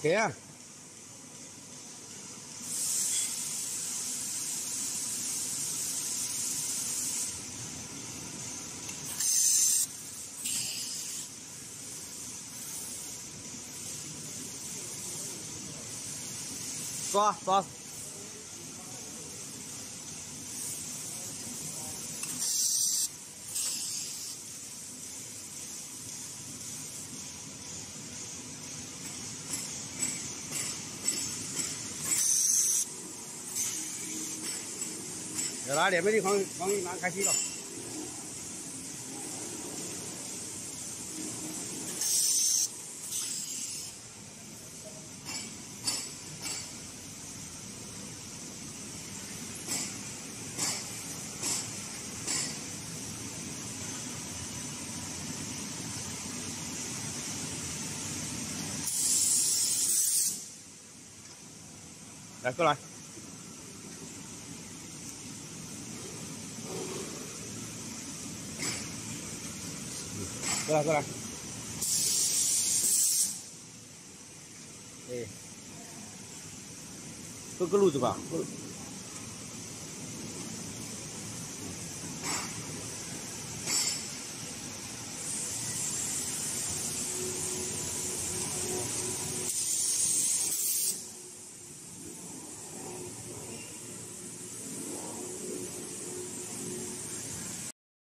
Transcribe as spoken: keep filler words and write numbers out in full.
给啊！抓抓！要拿两边的放放拿开机了。来，过来。 过来过来，哎，过个路子吧。